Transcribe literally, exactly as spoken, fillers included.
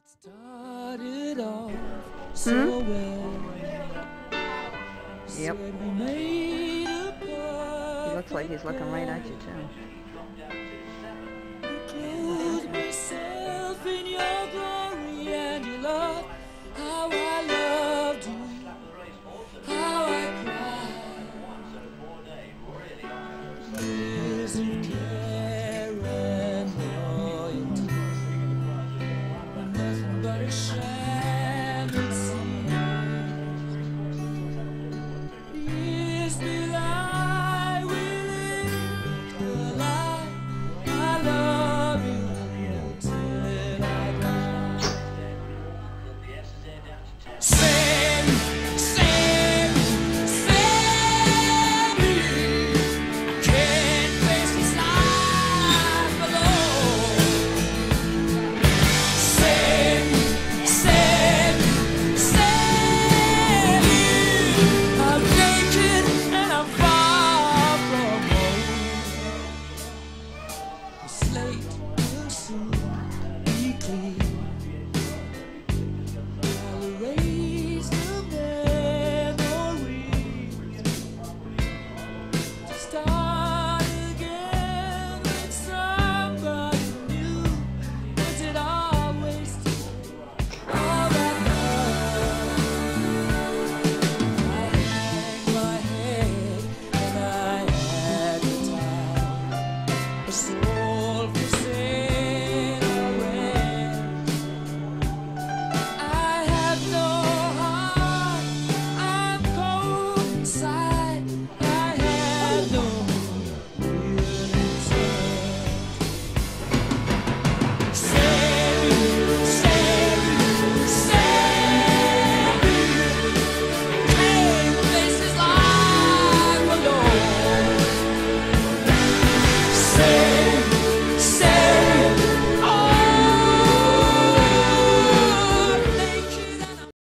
Started off so Hmm? well. Yep. Said we made a He looks like he's looking right at you, too. clothe myself in your glory and your love. How I loved you, how I cried. Years of care and loyalty, nothing but a shadow.